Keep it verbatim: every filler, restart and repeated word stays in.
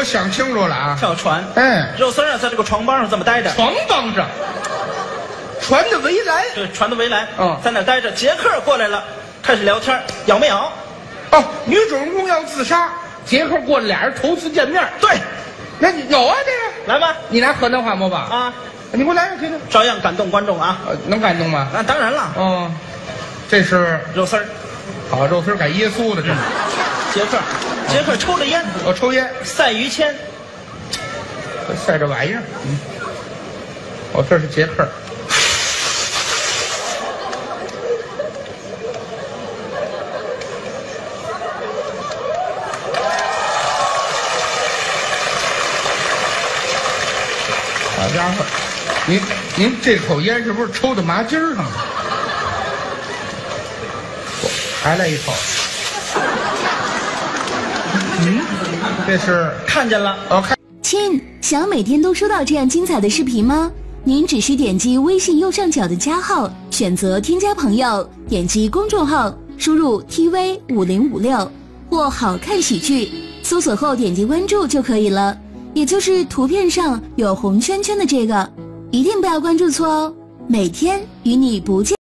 我想清楚了啊， 跳船。 哎， 肉丝啊，在这个床帮上这么待着， 床帮上，船的围栏， 对，船的围栏， 嗯在那待着。杰克过来了，开始聊天，咬没咬？ 哦，女主人公要自杀，杰克过来，俩人头次见面。 对， 那你有啊这个？ 来吧， 你拿河南话模仿啊， 你给我来个听听。 照样感动观众啊。 呃，能感动吗？ 那当然了， 哦，这是肉丝儿， 好肉丝改耶稣的，这是。 杰克，杰克抽着烟， 我抽烟， 赛于谦， 晒这玩意儿。嗯，哦，这是杰克。好家伙，您您这口烟是不是抽到麻筋儿上了？还来一口。嗯，这是看见了。 哦，看。 亲，想每天都收到这样精彩的视频吗？您只需点击微信右上角的加号，选择添加朋友，点击公众号，输入 T V 五零五六或好看喜剧，搜索后点击关注就可以了。也就是图片上有红圈圈的这个，一定不要关注错哦。每天与你不见。